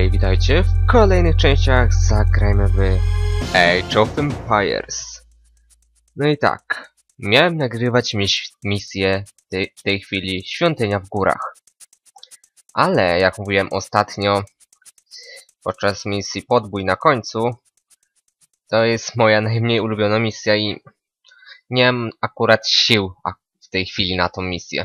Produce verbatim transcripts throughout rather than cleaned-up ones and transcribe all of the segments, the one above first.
Hej, witajcie w kolejnych częściach zagrajmy w Age of Empires. No i tak, miałem nagrywać mis misję w tej, tej chwili Świątynia w Górach. Ale jak mówiłem ostatnio podczas misji Podbój na końcu, to jest moja najmniej ulubiona misja i nie mam akurat sił w tej chwili na tą misję.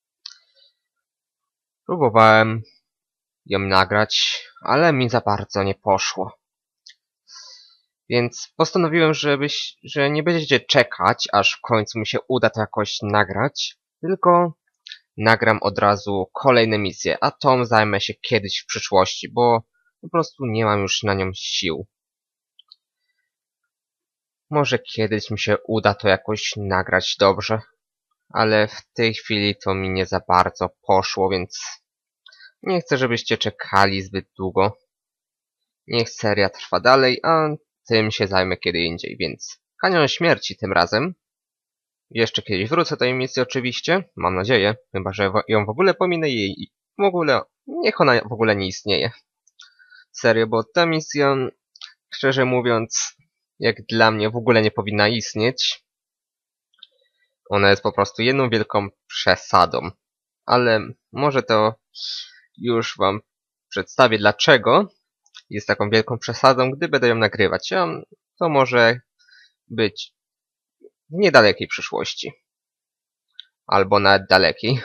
Próbowałem ją nagrać, ale mi za bardzo nie poszło. Więc postanowiłem, żebyś, że nie będziecie czekać, aż w końcu mi się uda to jakoś nagrać, tylko nagram od razu kolejne misje, a tą zajmę się kiedyś w przyszłości, bo po prostu nie mam już na nią sił. Może kiedyś mi się uda to jakoś nagrać dobrze, ale w tej chwili to mi nie za bardzo poszło, więc nie chcę, żebyście czekali zbyt długo. Niech seria trwa dalej, a tym się zajmę kiedy indziej, więc Kanion Śmierci tym razem. Jeszcze kiedyś wrócę do tej misji oczywiście, mam nadzieję, chyba że ją w ogóle pominę i w ogóle, niech ona w ogóle nie istnieje. Serio, bo ta misja, szczerze mówiąc, jak dla mnie w ogóle nie powinna istnieć. Ona jest po prostu jedną wielką przesadą. Ale może to już wam przedstawię, dlaczego jest taką wielką przesadą, gdy będę ją nagrywać. A to może być w niedalekiej przyszłości. Albo nawet dalekiej.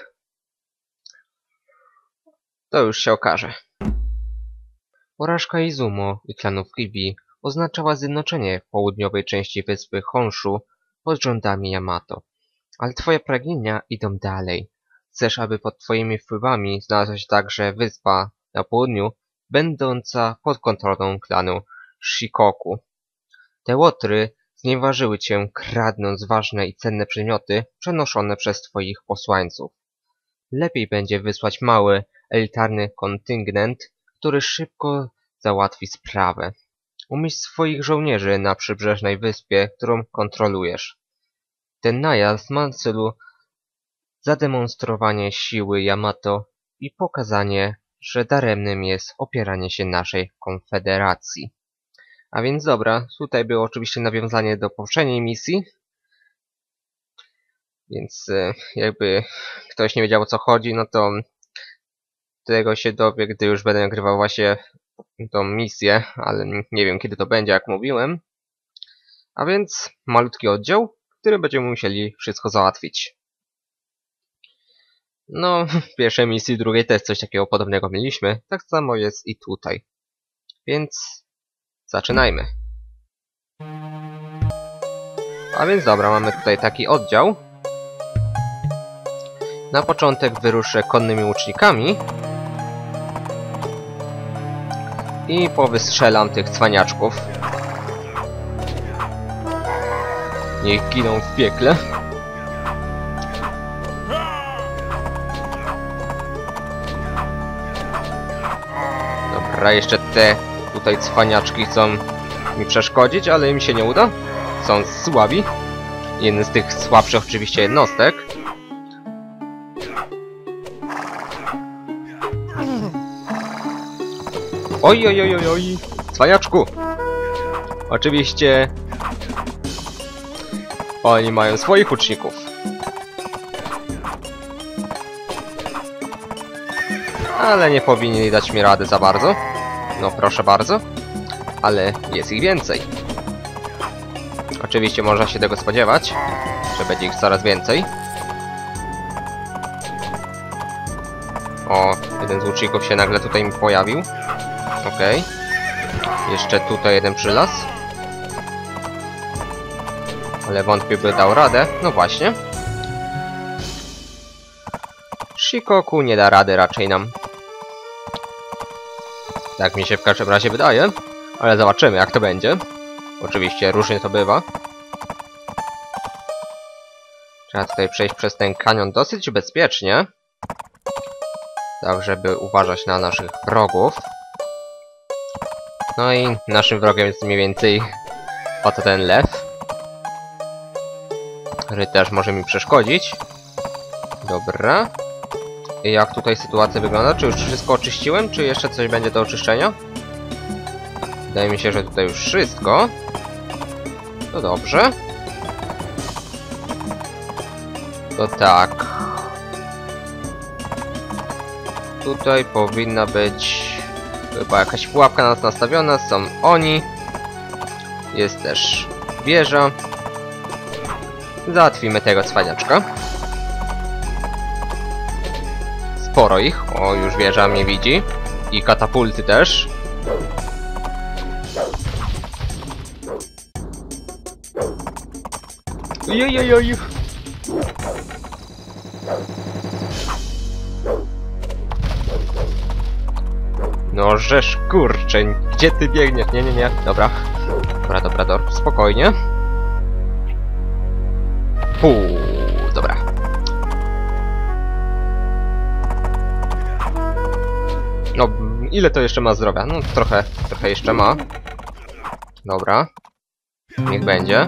To już się okaże. Porażka Izumo i klanów Kibi oznaczała zjednoczenie południowej części wyspy Honshu pod rządami Yamato. Ale twoje pragnienia idą dalej. Chcesz, aby pod twoimi wpływami znalazła się także wyspa na południu, będąca pod kontrolą klanu Shikoku. Te łotry znieważyły cię, kradnąc ważne i cenne przedmioty przenoszone przez twoich posłańców. Lepiej będzie wysłać mały, elitarny kontyngent, który szybko załatwi sprawę. Umieść swoich żołnierzy na przybrzeżnej wyspie, którą kontrolujesz. Ten najazd ma na celu zademonstrowanie siły Yamato i pokazanie, że daremnym jest opieranie się naszej konfederacji. A więc dobra, tutaj było oczywiście nawiązanie do poprzedniej misji. Więc jakby ktoś nie wiedział, o co chodzi, no to tego się dowie, gdy już będę nagrywał właśnie tą misję, ale nie wiem kiedy to będzie, jak mówiłem. A więc malutki oddział, w którym będziemy musieli wszystko załatwić. No, w pierwszej misji, drugiej też coś takiego podobnego mieliśmy. Tak samo jest i tutaj. Więc zaczynajmy. A więc dobra, mamy tutaj taki oddział. Na początek wyruszę konnymi łucznikami. I powystrzelam tych cwaniaczków. Niech giną w piekle. Dobra, jeszcze te tutaj cwaniaczki chcą mi przeszkodzić, ale im się nie uda. Są słabi. Jeden z tych słabszych oczywiście jednostek. Oj, oj, oj, oj, oj. Cwaniaczku. Oczywiście oni mają swoich łuczników. Ale nie powinni dać mi rady za bardzo. No proszę bardzo. Ale jest ich więcej. Oczywiście można się tego spodziewać, że będzie ich coraz więcej. O, jeden z łuczników się nagle tutaj mi pojawił. Okej. Okay. Jeszcze tutaj jeden przylas. Ale wątpię, by dał radę. No właśnie. Shikoku nie da rady raczej nam. Tak mi się w każdym razie wydaje. Ale zobaczymy, jak to będzie. Oczywiście różnie to bywa. Trzeba tutaj przejść przez ten kanion dosyć bezpiecznie. Tak, żeby uważać na naszych wrogów. No i naszym wrogiem jest mniej więcej oto ten lew. Który też może mi przeszkodzić. Dobra. I jak tutaj sytuacja wygląda? Czy już wszystko oczyściłem? Czy jeszcze coś będzie do oczyszczenia? Wydaje mi się, że tutaj już wszystko. To dobrze. To tak. Tutaj powinna być chyba jakaś pułapka na nas nastawiona. Są oni. Jest też wieża. Załatwimy tego cwaniaczka. Sporo ich. O, już wieża mnie widzi. I katapulty też. Ojojojoj. No żeż kurczę, gdzie ty biegniesz? Nie, nie, nie. Dobra. Dobra, dobra, dobra. Spokojnie. Puu, dobra. No, ile to jeszcze ma zdrowia? No, trochę, trochę jeszcze ma. Dobra. Niech będzie.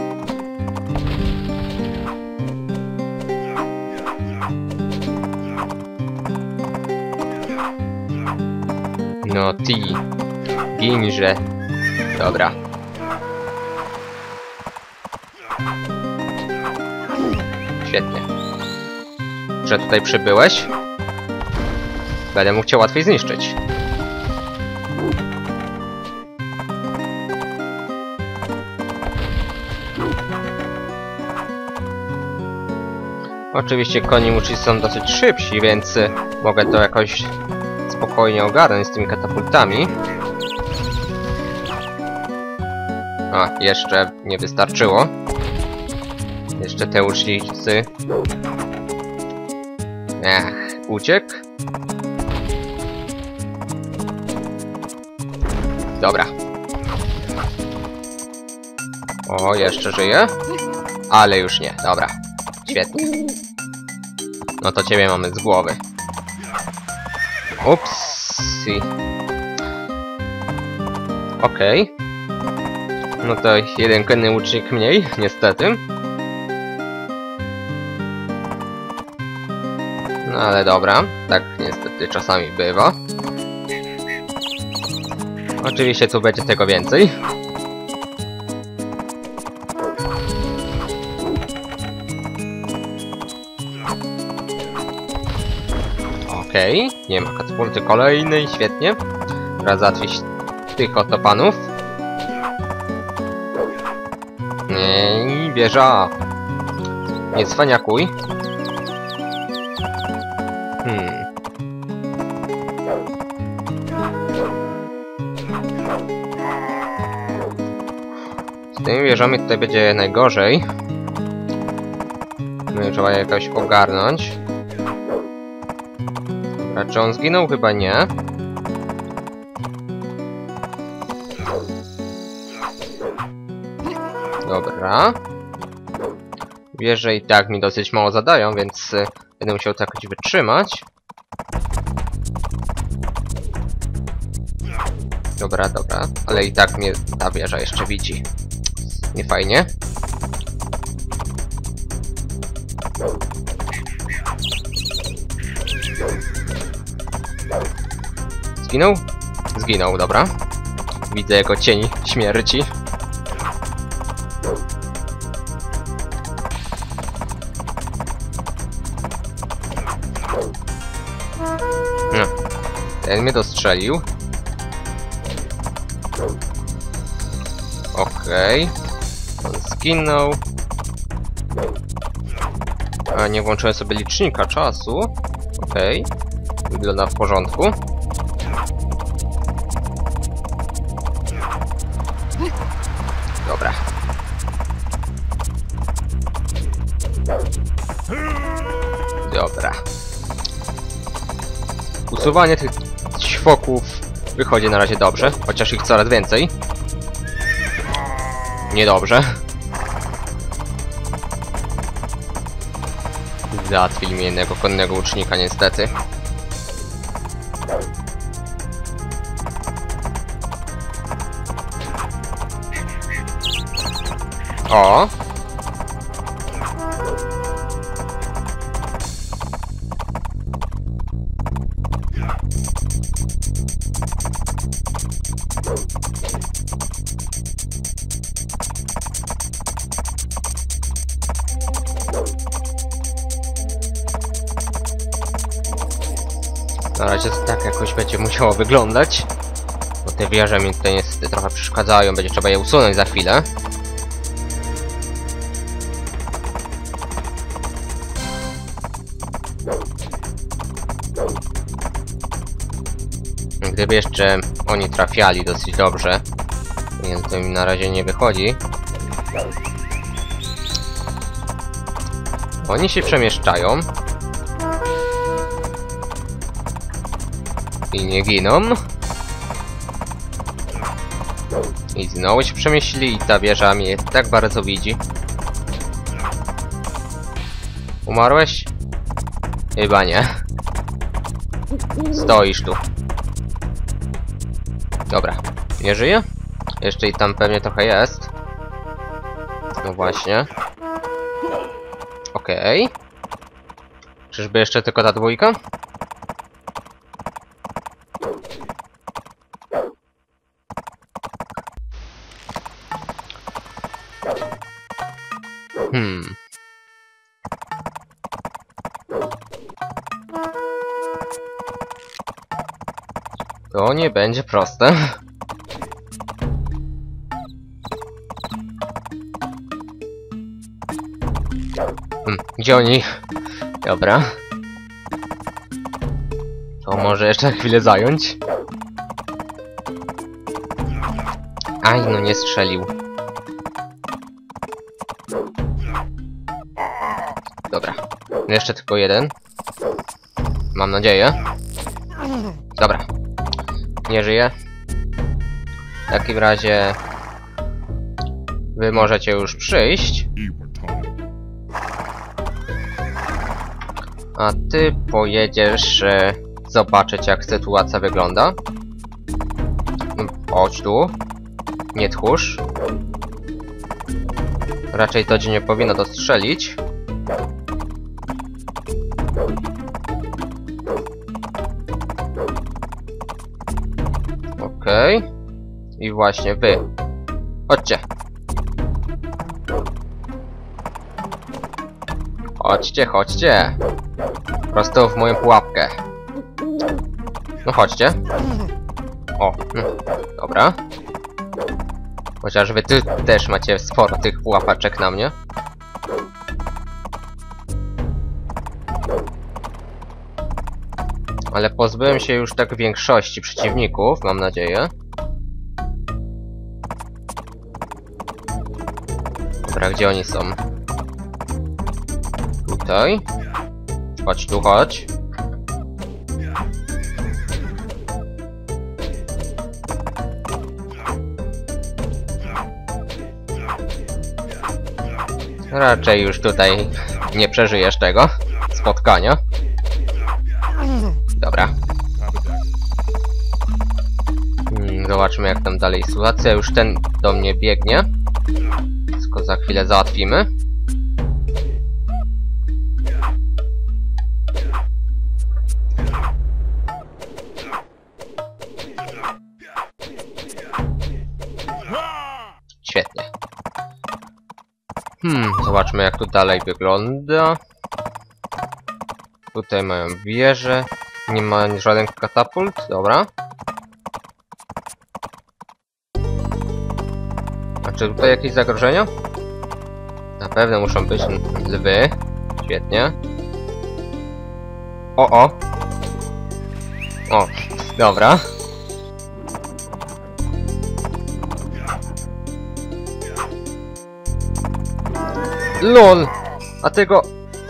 No ty, ginże. Dobra. Świetnie. Że tutaj przybyłeś? Będę mógł cię łatwiej zniszczyć. Oczywiście koni muci są dosyć szybsi, więc mogę to jakoś spokojnie ogarnąć z tymi katapultami. A, jeszcze nie wystarczyło. Jeszcze te łucznicy. Ech, uciekł. Dobra. O, jeszcze żyje. Ale już nie, dobra. Świetnie. No to ciebie mamy z głowy. Upsi. Okej. Okay. No to jeden konny łucznik mniej, niestety. No ale dobra, tak niestety czasami bywa. Oczywiście tu będzie tego więcej. Okej, okay. Nie ma katapulty kolejnej, świetnie. Teraz załatwić tych oto panów. Nie, wieża. Nie cwaniakuj. Hmm. Z tymi wieżami tutaj będzie najgorzej. No i trzeba je jakoś ogarnąć. A czy on zginął? Chyba nie. Dobra. Wieże i tak mi dosyć mało zadają, więc będę musiał to jakoś wytrzymać. Dobra, dobra. Ale i tak mnie ta wieża jeszcze widzi. Nie fajnie. Zginął? Zginął, dobra. Widzę jego cień śmierci. No. Ten mnie dostrzelił. Okej. Okay. On zginął. A nie włączyłem sobie licznika czasu. Okej. Okay. Wygląda w porządku. Dobra. Dobra. Usuwanie tych ćwoków wychodzi na razie dobrze, chociaż ich coraz więcej. Niedobrze. Załatwili mi jednego konnego łucznika niestety. O! Na razie to tak jakoś będzie musiało wyglądać. Bo te wieże mi tutaj niestety trochę przeszkadzają, będzie trzeba je usunąć za chwilę. Gdyby jeszcze oni trafiali dosyć dobrze, więc to mi na razie nie wychodzi. Oni się przemieszczają. I nie giną. I znowu się przemieścili i ta wieża mnie tak bardzo widzi. Umarłeś? Chyba nie. Stoisz tu. Dobra. Nie żyje? Jeszcze i tam pewnie trochę jest. No właśnie. Okej. Okay. Czyżby jeszcze tylko ta dwójka? Hmm. To nie będzie proste. Hmm. Gdzie oni? Dobra. To może jeszcze chwilę zająć. Aj, no nie strzelił. Dobra. Jeszcze tylko jeden. Mam nadzieję. Dobra. Nie żyje. W takim razie... Wy możecie już przyjść. A ty pojedziesz e, zobaczyć, jak sytuacja wygląda. Chodź tu. Nie tchórz. Raczej to ci nie powinno dostrzelić. Okej. Okay. I właśnie wy. Chodźcie. Chodźcie, chodźcie. Prosto w moją pułapkę. No chodźcie. O, hmm. Dobra. Chociaż wy ty też macie sporo tych pułapaczek na mnie. Ale pozbyłem się już tak większości przeciwników, mam nadzieję. Dobra, gdzie oni są? Tutaj. Chodź tu, chodź. Raczej już tutaj nie przeżyjesz tego spotkania. Dobra. Hmm, zobaczmy, jak tam dalej sytuacja. Już ten do mnie biegnie. Tylko za chwilę załatwimy. Świetnie. Hmm, zobaczmy, jak tu dalej wygląda. Tutaj mają wieżę. Nie ma żaden katapult. Dobra. A czy tutaj jakieś zagrożenia? Na pewno muszą być lwy. Świetnie. O, o. O, dobra. LOL! A tego...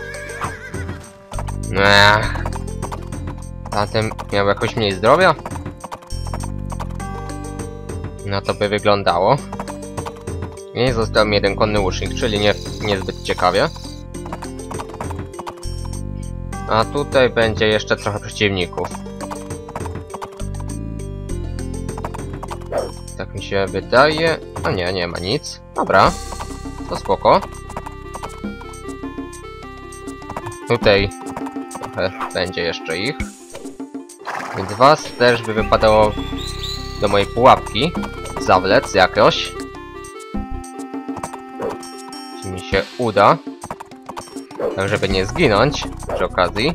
Ech. Tamten miał jakoś mniej zdrowia? No to by wyglądało. I został mi jeden konny łucznik, czyli nie, niezbyt ciekawie. A tutaj będzie jeszcze trochę przeciwników. Tak mi się wydaje. A nie, nie ma nic. Dobra. To spoko. Tutaj trochę będzie jeszcze ich. Więc was też by wypadało do mojej pułapki. Zawlec jakoś. Czy mi się uda. Tak, żeby nie zginąć przy okazji.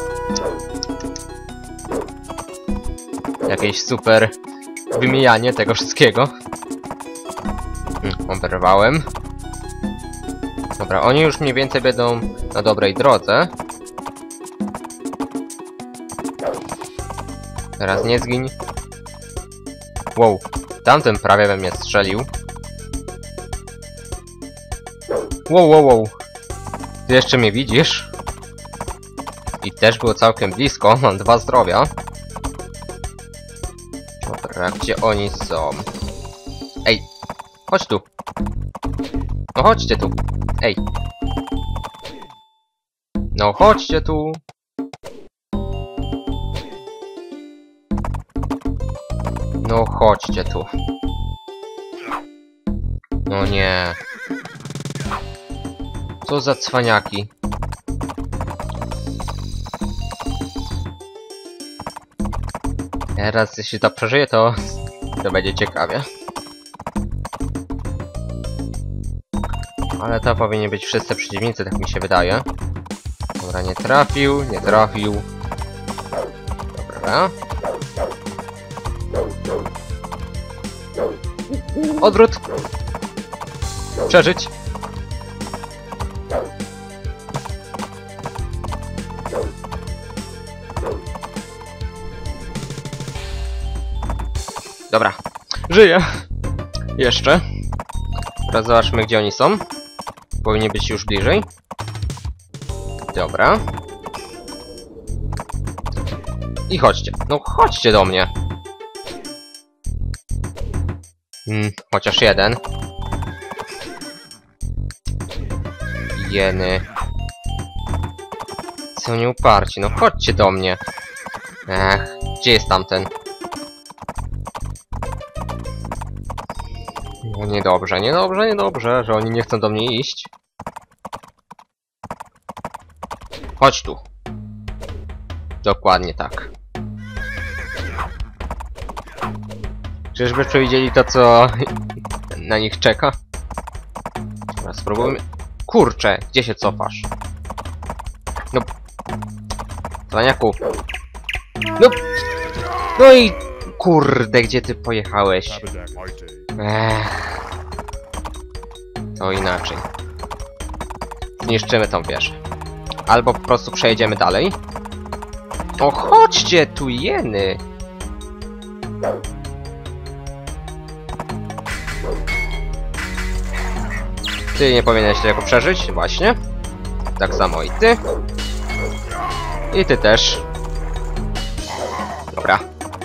Jakieś super wymijanie tego wszystkiego. Hmm, oberwałem. Dobra, oni już mniej więcej będą na dobrej drodze. Teraz nie zgiń. Wow, tamten prawie we mnie strzelił. Wow, wow, wow. Ty jeszcze mnie widzisz? I też było całkiem blisko, mam dwa zdrowia. Dobra, gdzie oni są? Ej, chodź tu. No chodźcie tu. Ej. No chodźcie tu. No chodźcie tu. No nie. Co za cwaniaki. Teraz jeśli to przeżyję, to, to będzie ciekawie. Ale to powinni być wszyscy przeciwnicy, tak mi się wydaje. Dobra, nie trafił, nie trafił. Dobra. Odwrót! Przeżyć! Dobra, żyję! Jeszcze. Teraz zobaczmy, gdzie oni są. Powinni być już bliżej. Dobra. I chodźcie. No chodźcie do mnie. Hmm, chociaż jeden. Jeny. Są nieuparci. No chodźcie do mnie. Ech, gdzie jest tamten? No niedobrze, niedobrze, niedobrze, że oni nie chcą do mnie iść. Chodź tu. Dokładnie tak. Czyżby przewidzieli to, co na nich czeka? Teraz spróbujmy. Kurczę, gdzie się cofasz? No. Cwaniaku. No. No i kurde, gdzie ty pojechałeś? Ech. To inaczej. Zniszczymy tą wieżę. Albo po prostu przejedziemy dalej. O, chodźcie tu, jeny! Ty nie powinieneś tego przeżyć, właśnie. Tak samo i ty. I ty też. Dobra.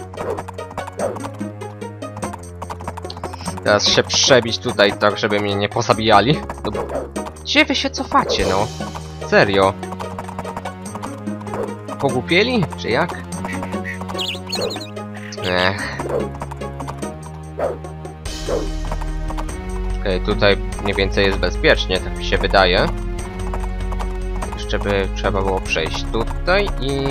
Teraz się przebić tutaj tak, żeby mnie nie pozabijali. No, gdzie wy się cofacie, no? Serio? Pogłupieli? Czy jak? Ech. Okej, tutaj mniej więcej jest bezpiecznie, tak mi się wydaje. Jeszcze by trzeba było przejść tutaj i...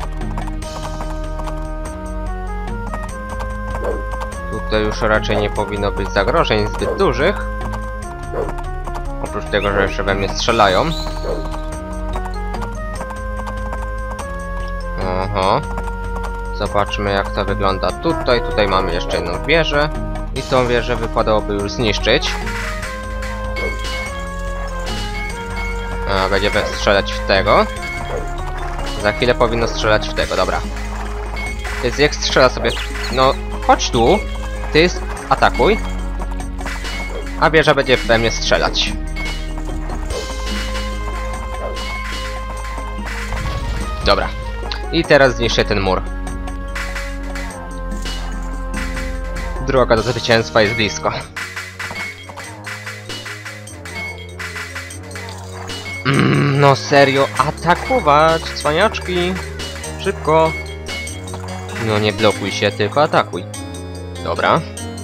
Tutaj już raczej nie powinno być zagrożeń zbyt dużych. Oprócz tego, że jeszcze we mnie strzelają. Oho. Zobaczmy, jak to wygląda tutaj. Tutaj mamy jeszcze jedną wieżę. I tą wieżę wypadałoby już zniszczyć. A, będziemy strzelać w tego. Za chwilę powinno strzelać w tego, dobra. Więc jak strzela sobie... No, chodź tu. Ty atakuj. A wieża będzie we mnie strzelać. Dobra. I teraz zniszczę ten mur. Droga do zwycięstwa jest blisko. Mm, no serio, atakować, cwaniaczki. Szybko. No nie blokuj się, tylko atakuj. Dobra.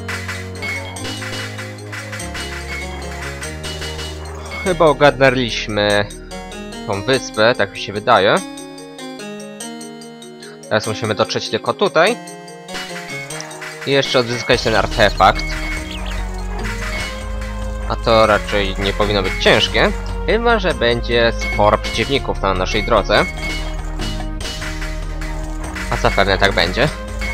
Chyba ogarnęliśmy tą wyspę, tak mi się wydaje. Teraz musimy dotrzeć tylko tutaj. I jeszcze odzyskać ten artefakt. A to raczej nie powinno być ciężkie. Chyba że będzie sporo przeciwników na naszej drodze. A zapewne tak będzie.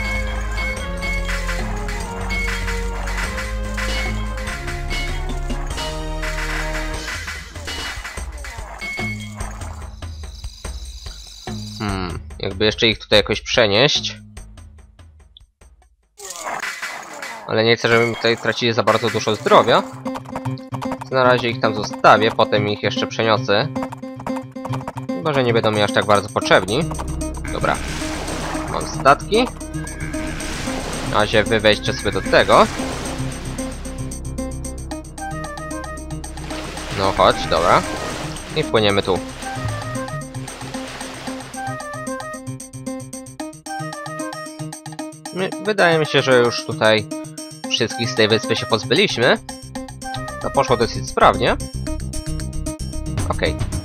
Hmm, jakby jeszcze ich tutaj jakoś przenieść. Ale nie chcę, żeby tutaj tracili za bardzo dużo zdrowia. Na razie ich tam zostawię, potem ich jeszcze przeniosę. Chyba że nie będą mi aż tak bardzo potrzebni. Dobra. Mam statki. Na razie wy wejdźcie sobie do tego. No chodź, dobra. I płyniemy tu. Wydaje mi się, że już tutaj wszystkich z tej wyspy się pozbyliśmy. To poszło dosyć sprawnie. Okej.